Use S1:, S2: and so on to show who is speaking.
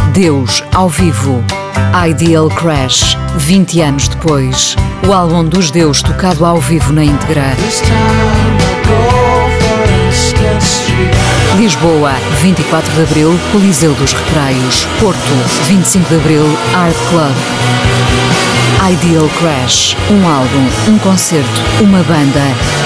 S1: Deus ao vivo. Ideal Crash, 20 anos depois. O álbum dos Deus tocado ao vivo na íntegra. Lisboa, 24 de Abril, Coliseu dos Recreios. Porto, 25 de Abril, Art Club. Ideal Crash, um álbum, um concerto, uma banda.